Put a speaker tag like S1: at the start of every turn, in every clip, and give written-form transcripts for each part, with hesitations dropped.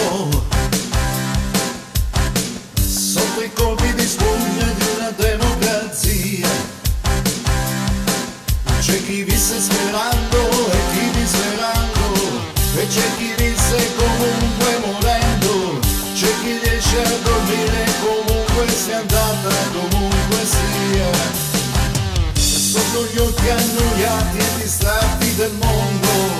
S1: sotto i colpi di spugna di una democrazia. C'è chi visse sperando e chi disperando, e c'è chi visse comunque morendo, c'è chi riesce a dormire comunque sia andata, comunque sia. Sotto gli occhi annoiati e distratti del mondo,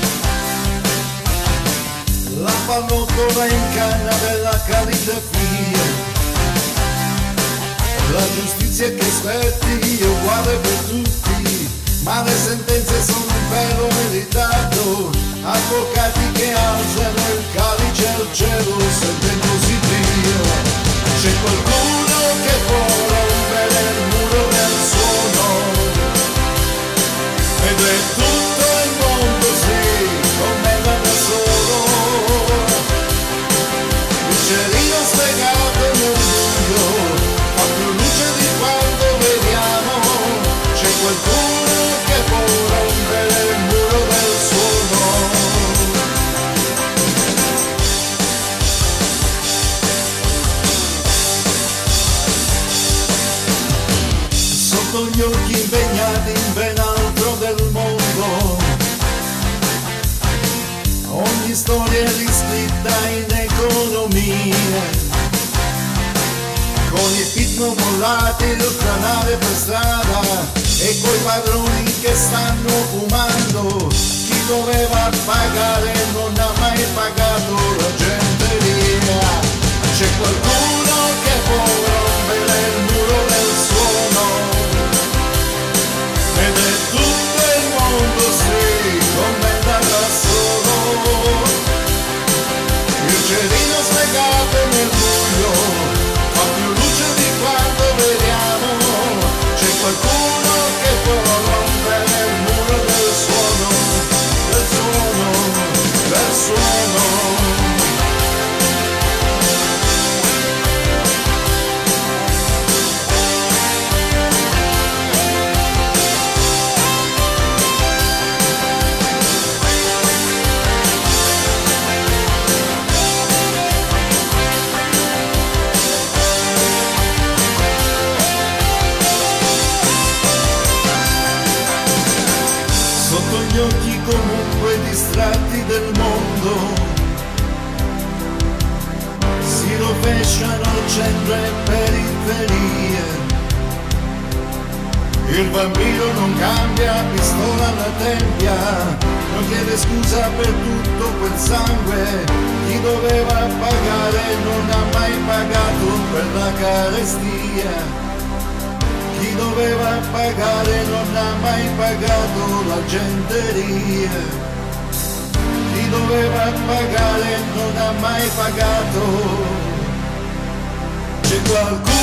S1: la pallottola in canna della caligrafia, la giustizia che aspetti è uguale per tutti, ma le sentenze sono un vero meritato, avvocati che alzano il calice al cielo sentendosi Dio. C'è qualcuno che vuole rompere il muro del suono, ed è tutto il mondo sì, commenta da solo. Il cerino spiegato nel buio fa più luce di quanto vediamo. C'è qualcuno che può rompere il muro del suono. Sotto gli occhi impegnati in ben altro del mondo, ogni storia è riscritta in economia, con i picno mollati, il franare per strada e coi padroni che stanno fumando. Chi doveva pagare non ha mai pagato la genteria. C'è qualcuno che può rompere il muro del suono, ed è tutto il mondo sì, commenta da solo. Il cerino spiegato nel buio fa più luce di quanto vediamo. C'è qualcuno che può rompere il muro del suono, del suono, del suono. Sotto gli occhi comunque distratti del mondo, si rovesciano centro e periferie. Il bambino non cambia, pistola alla tempia, non chiede scusa per tutto quel sangue. Chi doveva pagare non ha mai pagato per la carestia. Chi doveva pagare non ha mai pagato la genteria. Chi doveva pagare non ha mai pagato. C'è qualcuno